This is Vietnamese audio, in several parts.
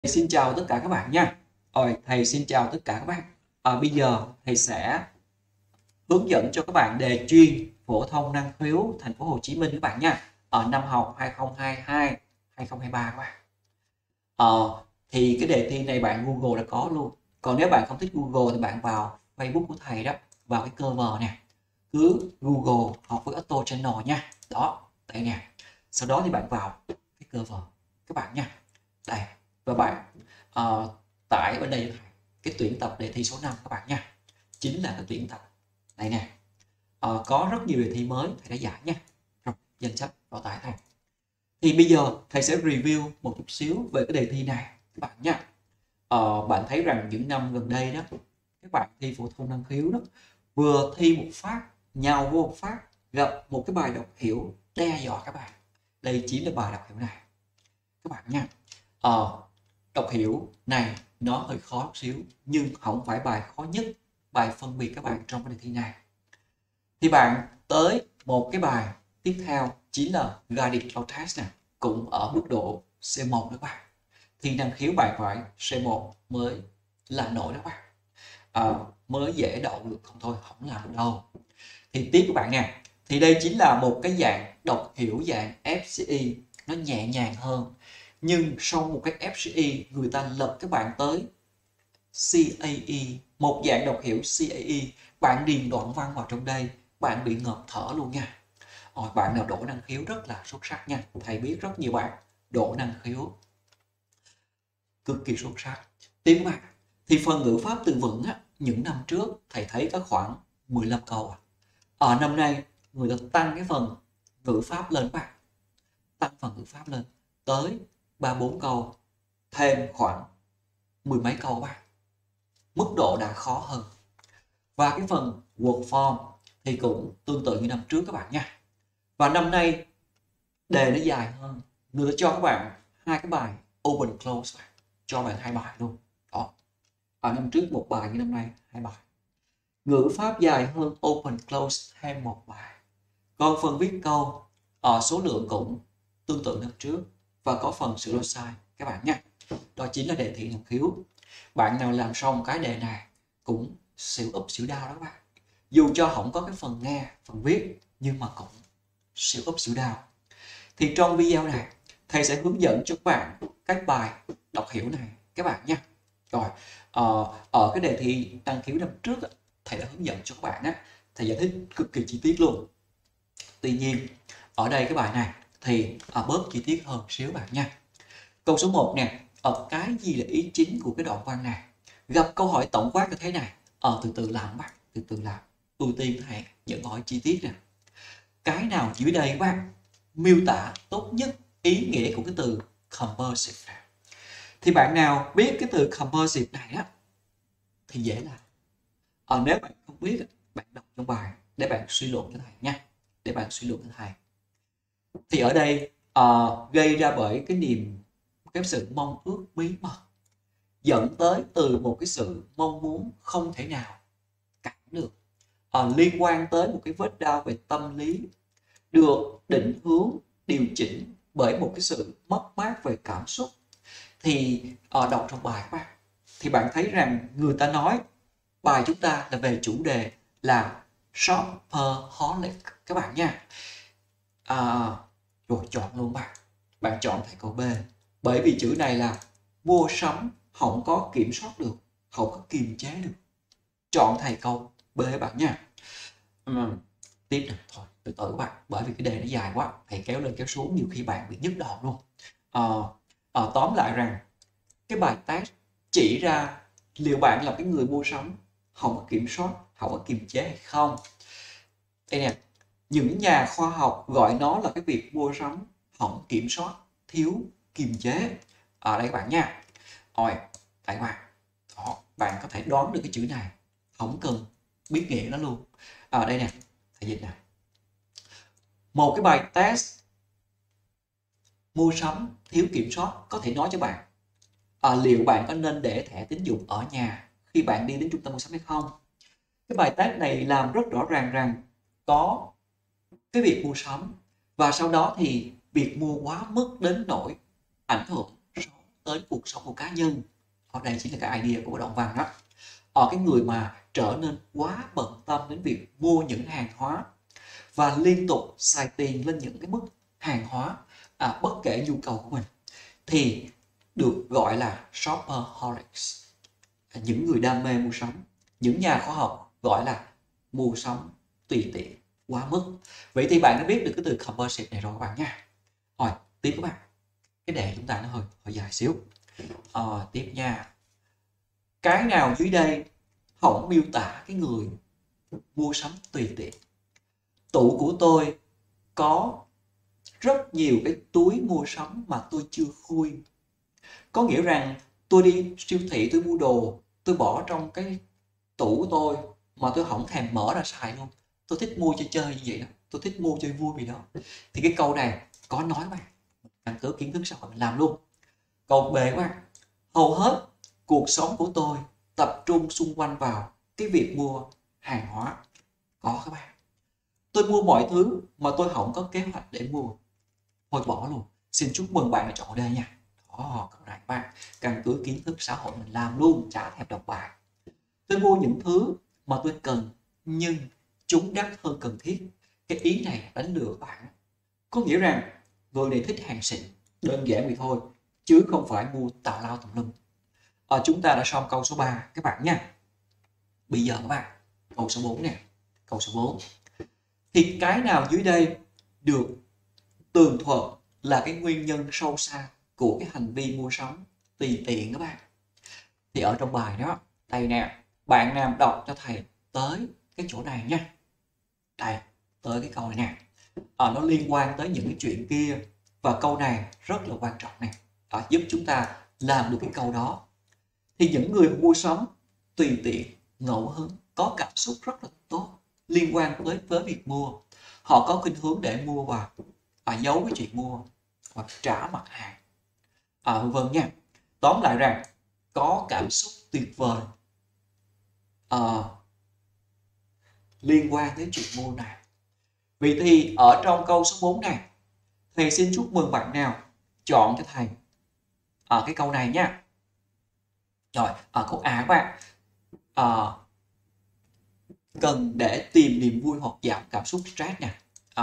Xin chào tất cả các bạn nha. Thầy xin chào tất cả các bạn. Bây giờ thầy sẽ hướng dẫn cho các bạn đề chuyên phổ thông năng khiếu Thành phố Hồ Chí Minh các bạn nha. Ở năm học 2022-2023 các bạn. Thì cái đề thi này bạn Google đã có luôn. Còn nếu bạn không thích Google thì bạn vào Facebook của thầy đó, vào cái cover nè. Cứ Google học với Auto Channel nha. Đó, đây nè. Sau đó thì bạn vào cái cover các bạn nha. Đây, và bạn tải bên đây cái tuyển tập đề thi số 5 các bạn nha, chính là cái tuyển tập này nè. Có rất nhiều đề thi mới thầy đã giải nha. Rồi, danh sách vào tải thầy. Thì bây giờ thầy sẽ review một chút xíu về cái đề thi này các bạn nha. Bạn thấy rằng những năm gần đây đó, các bạn thi phổ thông năng khiếu đó, vừa thi một phát nhào vô một phát gặp một cái bài đọc hiểu đe dọa các bạn. Đây chính là bài đọc hiểu này các bạn nha. Đọc hiểu này nó hơi khó một xíu, nhưng không phải bài khó nhất, bài phân biệt các bạn trong cái đề thi này. Thì bạn tới một cái bài tiếp theo chính là Guided Flow Test nè, cũng ở mức độ C1 đó các bạn. Thì năng khiếu bạn phải C1 mới là nổi đó các bạn. Mới dễ đậu được, không thôi không làm được đâu. Thì tiếp các bạn nè, thì đây chính là một cái dạng đọc hiểu dạng FCE, nó nhẹ nhàng hơn. Nhưng sau một cái FCE người ta lật các bạn tới CAE, một dạng đọc hiểu CAE, bạn điền đoạn văn vào trong đây, bạn bị ngợp thở luôn nha. Bạn nào đổ năng khiếu rất là xuất sắc nha, thầy biết rất nhiều bạn đổ năng khiếu cực kỳ xuất sắc. Tiếp các bạn, thì phần ngữ pháp từ vựng á, những năm trước thầy thấy có khoảng 15 câu Ở năm nay người ta tăng cái phần ngữ pháp lên các bạn, tăng phần ngữ pháp lên tới 3-4 câu, thêm khoảng mười mấy câu các bạn. Mức độ đã khó hơn. Và cái phần word form thì cũng tương tự như năm trước các bạn nha. Và năm nay đề nó dài hơn, người ta cho các bạn hai cái bài open close, cho bạn hai bài luôn đó. Ở năm trước một bài, như năm nay hai bài. Ngữ pháp dài hơn open close thêm một bài. Còn phần viết câu số lượng cũng tương tự năm trước và có phần sửa lỗi sai các bạn nha. Đó chính là đề thi năng khiếu. Bạn nào làm xong cái đề này cũng xỉu úp xỉu đau đó các bạn. Dù cho không có cái phần nghe, phần viết, nhưng mà cũng xỉu úp xỉu đau. Thì trong video này thầy sẽ hướng dẫn cho các bạn các bài đọc hiểu này các bạn nha. Rồi, ở cái đề thi năng khiếu năm trước thầy đã hướng dẫn cho các bạn thầy giải thích cực kỳ chi tiết luôn. Tuy nhiên ở đây cái bài này thì bớt chi tiết hơn xíu bạn nha. Câu số 1 nè, cái gì là ý chính của cái đoạn văn này? Gặp câu hỏi tổng quát như thế này, từ từ làm bạn, từ từ làm. Ưu tiên thầy những câu hỏi chi tiết nè. Cái nào dưới đây các bạn miêu tả tốt nhất ý nghĩa của cái từ composite? Thì bạn nào biết cái từ composite này thì dễ làm. Nếu bạn không biết, bạn đọc trong bài để bạn suy luận cho thầy nha. Để bạn suy luận cho thầy. Thì ở đây gây ra bởi cái sự mong ước bí mật, dẫn tới từ một cái sự mong muốn không thể nào cản được, liên quan tới một cái vết đau về tâm lý, được định hướng điều chỉnh bởi một cái sự mất mát về cảm xúc. Thì đọc trong bài các bạn, thì bạn thấy rằng người ta nói bài chúng ta là về chủ đề là shopaholic các bạn nha. Rồi chọn luôn bạn chọn thầy câu B, bởi vì chữ này là mua sắm không có kiểm soát được, không có kiềm chế được. Chọn thầy câu B bạn nha. Tiếp này thôi từ từ các bạn, bởi vì cái đề nó dài quá, thầy kéo lên kéo xuống nhiều khi bạn bị nhức đầu luôn. Tóm lại rằng cái bài test chỉ ra liệu bạn là cái người mua sắm không có kiểm soát, không có kiềm chế hay không. Đây nè, những nhà khoa học gọi nó là cái việc mua sắm không kiểm soát, thiếu kiềm chế. Ở đây các bạn nha. Rồi, tại các bạn, đó, bạn có thể đoán được cái chữ này, không cần biết nghĩa nó luôn. Ở đây nè, thầy dịch nè. Một cái bài test mua sắm thiếu kiểm soát có thể nói cho bạn liệu bạn có nên để thẻ tín dụng ở nhà khi bạn đi đến trung tâm mua sắm hay không. Cái bài test này làm rất rõ ràng rằng có cái việc mua sắm, và sau đó thì việc mua quá mức đến nỗi ảnh hưởng tới cuộc sống của cá nhân. Ở đây chính là cái idea của đoạn văn đó. Cái người mà trở nên quá bận tâm đến việc mua những hàng hóa và liên tục xài tiền lên những cái mức hàng hóa bất kể nhu cầu của mình thì được gọi là shopaholics, những người đam mê mua sắm. Những nhà khoa học gọi là mua sắm tùy tiện quá mức. Vậy thì bạn đã biết được cái từ compulsive này rồi các bạn nha. Rồi tiếp các bạn, cái đề chúng ta nó hơi dài xíu. Tiếp nha, cái nào dưới đây không miêu tả cái người mua sắm tùy tiện? Tủ của tôi có rất nhiều cái túi mua sắm mà tôi chưa khui. Có nghĩa rằng tôi đi siêu thị tôi mua đồ, tôi bỏ trong cái tủ của tôi mà tôi không thèm mở ra xài luôn. Tôi thích mua cho chơi như vậy đó, tôi thích mua chơi vui vì đó. Thì cái câu này có nói các bạn, căn cứ kiến thức xã hội mình làm luôn. Câu B các bạn, hầu hết cuộc sống của tôi tập trung xung quanh vào cái việc mua hàng hóa. Có các bạn, tôi mua mọi thứ mà tôi không có kế hoạch để mua, thôi bỏ luôn. Xin chúc mừng bạn đã chọn đây nha. Đó, câu này các bạn, căn cứ kiến thức xã hội mình làm luôn, chả thèm đọc bài. Tôi mua những thứ mà tôi cần nhưng chúng đắt hơn cần thiết. Cái ý này đánh lừa các bạn. Có nghĩa rằng người này thích hàng xịn, đơn giản vậy thôi, chứ không phải mua tào lao tùm lum. Chúng ta đã xong câu số 3 các bạn nha. Bây giờ các bạn, câu số 4 nè. Câu số 4. Thì cái nào dưới đây được tường thuật là cái nguyên nhân sâu xa của cái hành vi mua sắm tùy tiện các bạn? Thì ở trong bài đó, đây nè, bạn nào đọc cho thầy tới cái chỗ này nha. Đây, tới cái câu này nè. Nó liên quan tới những cái chuyện kia. Và câu này rất là quan trọng nè. Giúp chúng ta làm được cái câu đó. Thì những người mua sắm tùy tiện, ngẫu hứng, có cảm xúc rất là tốt liên quan với việc mua. Họ có khuynh hướng để mua và giấu cái chuyện mua hoặc trả mặt hàng, vân nha. Tóm lại rằng có cảm xúc tuyệt vời liên quan đến chuyện mua này. Vậy thì ở trong câu số 4 này, thầy xin chúc mừng bạn nào chọn cho thầy cái câu này nha. Rồi, câu A các bạn, cần để tìm niềm vui hoặc giảm cảm xúc stress nè.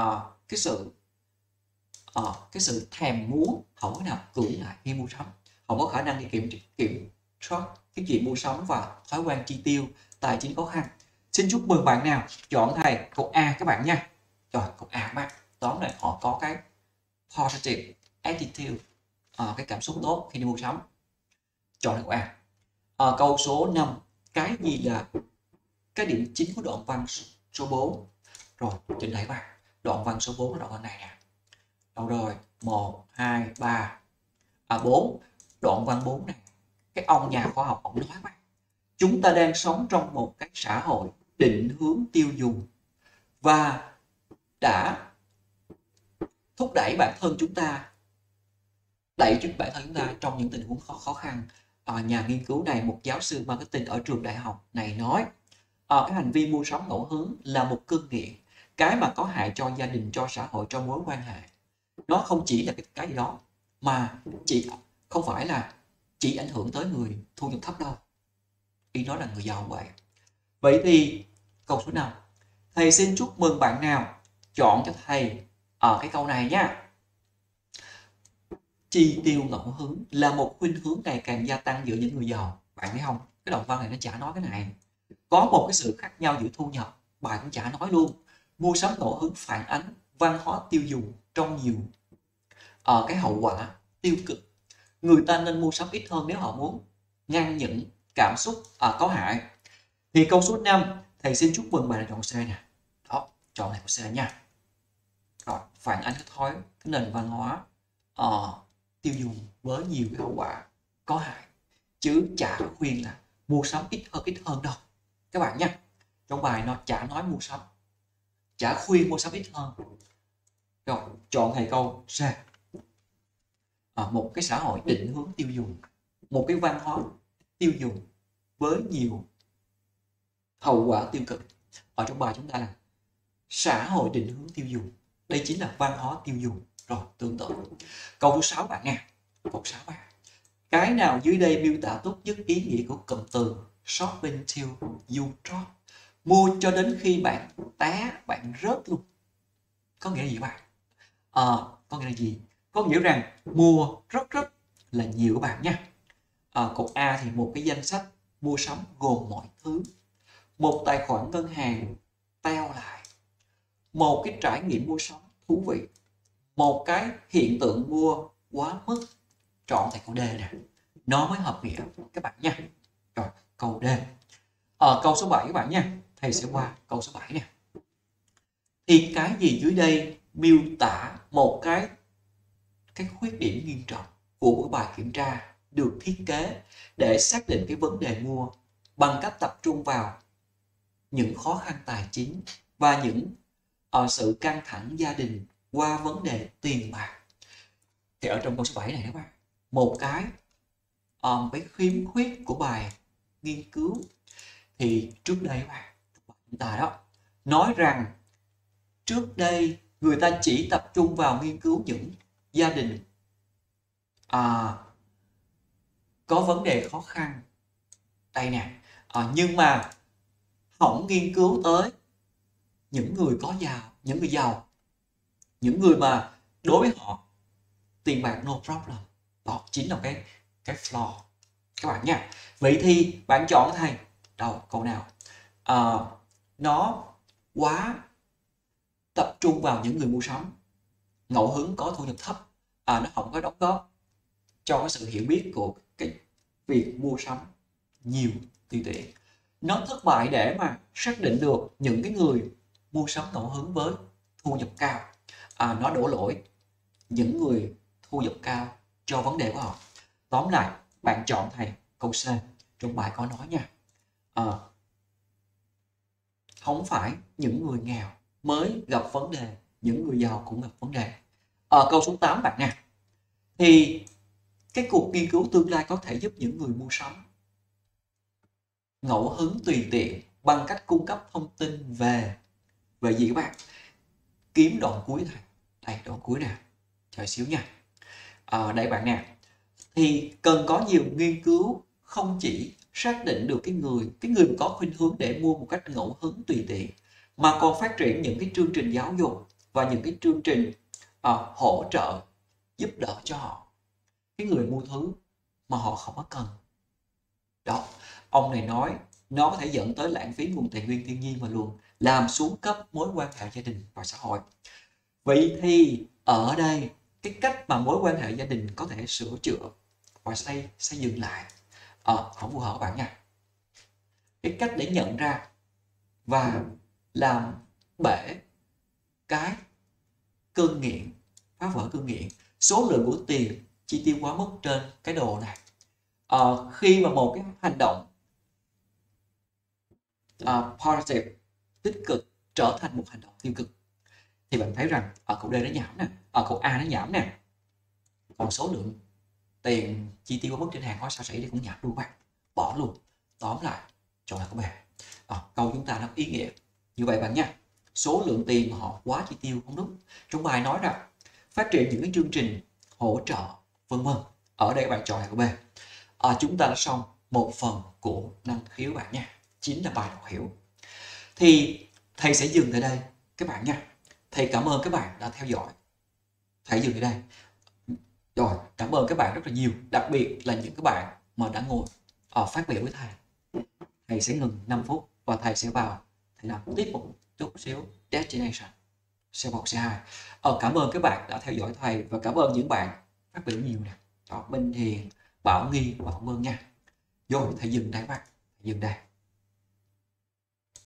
Cái sự thèm muốn không có nào cưỡng lại khi mua sắm, không có khả năng đi kiểm soát cái chuyện mua sắm và thói quen chi tiêu, tài chính khó khăn. Xin chúc mừng bạn nào chọn thầy câu A các bạn nha. Rồi, câu A các bạn, tóm lại họ có cái positive attitude, cái cảm xúc tốt khi đi mua sắm. Chọn câu A. Câu số 5, cái gì là cái điểm chính của đoạn văn số 4? Rồi, trên đây các bạn, đoạn văn số 4 là đoạn văn này nè. Đâu rồi? 1, 2, 3, 4. Đoạn văn 4 này, cái ông nhà khoa học ông nói các bạn, chúng ta đang sống trong một cái xã hội định hướng tiêu dùng và đã thúc đẩy bản thân chúng ta, trong những tình huống khó khăn. Nhà nghiên cứu này, một giáo sư marketing ở trường đại học này nói, cái hành vi mua sắm ngẫu hứng là một cơn nghiện, cái mà có hại cho gia đình, cho xã hội, cho mối quan hệ. Nó không chỉ là cái gì đó mà không phải là chỉ ảnh hưởng tới người thu nhập thấp đâu. Ý nói là người giàu vậy. Vậy thì câu số 5, thầy xin chúc mừng bạn nào chọn cho thầy cái câu này nha. Chi tiêu ngẫu hứng là một khuynh hướng ngày càng gia tăng giữa những người giàu. Bạn thấy không? Cái đoạn văn này nó chả nói cái này. Có một cái sự khác nhau giữa thu nhập, bài cũng chả nói luôn. Mua sắm ngẫu hứng phản ánh văn hóa tiêu dùng trong nhiều cái hậu quả tiêu cực. Người ta nên mua sắm ít hơn nếu họ muốn ngăn những cảm xúc có hại. Thì câu số 5, thầy xin chúc mừng bạn đã chọn C nè. Đó, chọn này của C nha. Rồi, phản ánh cái nền văn hóa tiêu dùng với nhiều cái hậu quả có hại, chứ chả khuyên là mua sắm ít hơn đâu các bạn nha. Trong bài nó chả nói mua sắm, chả khuyên mua sắm ít hơn. Rồi, chọn thầy câu C. Một cái xã hội định hướng tiêu dùng, một cái văn hóa tiêu dùng với nhiều hậu quả tiêu cực. Ở trong bài chúng ta là xã hội định hướng tiêu dùng, đây chính là văn hóa tiêu dùng. Rồi, tương tự câu số 6 bạn nha. Câu 6 bạn, Cái nào dưới đây miêu tả tốt nhất ý nghĩa của cụm từ shopping till you drop? Mua cho đến khi bạn té, bạn rớt luôn. Có nghĩa là gì các bạn? Có nghĩa là gì? Có nghĩa rằng mua rất là nhiều các bạn nha. Câu A thì một cái danh sách mua sắm gồm mọi thứ. Một tài khoản ngân hàng teo lại. Một cái trải nghiệm mua sắm thú vị. Một cái hiện tượng mua quá mức. Chọn tại câu D nè. Nó mới hợp nghĩa các bạn nha. Rồi, câu D. Câu số 7 các bạn nha. Thầy sẽ qua câu số 7 nè. Thì cái gì dưới đây miêu tả một cái khuyết điểm nghiêm trọng của một bài kiểm tra được thiết kế để xác định cái vấn đề mua bằng cách tập trung vào những khó khăn tài chính và những sự căng thẳng gia đình qua vấn đề tiền bạc. Thì ở trong câu số 7 này các bạn, một cái khiếm khuyết của bài nghiên cứu thì trước đây các bạn, chúng ta đó nói rằng trước đây người ta chỉ tập trung vào nghiên cứu những gia đình có vấn đề khó khăn đây nè, nhưng mà không nghiên cứu tới những người có giàu, những người giàu, những người mà đối với họ tiền bạc no problem. Đó chính là cái flaw các bạn nha. Vậy thì bạn chọn thầy đâu câu nào nó quá tập trung vào những người mua sắm ngẫu hứng có thu nhập thấp, nó không có đóng góp cho cái sự hiểu biết của cái việc mua sắm nhiều tùy tiện. Nó thất bại để mà xác định được những cái người mua sắm ngẫu hứng với thu nhập cao, nó đổ lỗi những người thu nhập cao cho vấn đề của họ. Tóm lại bạn chọn thầy câu C trong bài có nói nha. Không phải những người nghèo mới gặp vấn đề, những người giàu cũng gặp vấn đề. Ở câu số 8 bạn nha. Thì cái cuộc nghiên cứu tương lai có thể giúp những người mua sắm ngẫu hứng tùy tiện bằng cách cung cấp thông tin về gì các bạn? Kiếm đoạn cuối này. Đây đoạn cuối nè. Chờ xíu nha. Đây bạn nè. Thì cần có nhiều nghiên cứu không chỉ xác định được cái người mà có khuynh hướng để mua một cách ngẫu hứng tùy tiện, mà còn phát triển những cái chương trình giáo dục và những cái chương trình hỗ trợ giúp đỡ cho họ, cái người mua thứ mà họ không có cần. Đó, ông này nói nó có thể dẫn tới lãng phí nguồn tài nguyên thiên nhiên và luôn làm xuống cấp mối quan hệ gia đình và xã hội. Vậy thì ở đây cái cách mà mối quan hệ gia đình có thể sửa chữa và xây dựng lại không phù hợp các bạn nha. Cái cách để nhận ra và làm bể cái cơn nghiện, phá vỡ cơn nghiện, số lượng của tiền chi tiêu quá mức trên cái đồ này. Khi mà một cái hành động positive, tích cực trở thành một hành động tiêu cực thì bạn thấy rằng ở câu D nó giảm nè, ở câu A nó giảm nè, còn số lượng tiền chi tiêu quá mức trên hàng hóa xa xỉ thì cũng giảm luôn bạn, bỏ luôn. Tóm lại chọn là câu B. Câu chúng ta nó ý nghĩa như vậy bạn nha. Số lượng tiền mà họ quá chi tiêu không đúng. Trong bài nói rằng phát triển những cái chương trình hỗ trợ vân vân. Ở đây bạn chọn là câu B. Chúng ta đã xong một phần của năng khiếu bạn nha, chính là bài đọc hiểu. Thì thầy sẽ dừng tại đây các bạn nha. Thầy cảm ơn các bạn đã theo dõi. Thầy dừng tại đây. Rồi, cảm ơn các bạn rất là nhiều, đặc biệt là những các bạn mà đã ngồi phát biểu với thầy. Thầy sẽ ngừng 5 phút và thầy sẽ vào thầy làm tiếp một chút xíu destination C1 C2. Cảm ơn các bạn đã theo dõi thầy và cảm ơn những bạn phát biểu nhiều nè. Minh Hiền, Bảo Nghi và Hồng Vân nha. Rồi thầy dừng đây các bạn, thầy dừng đây.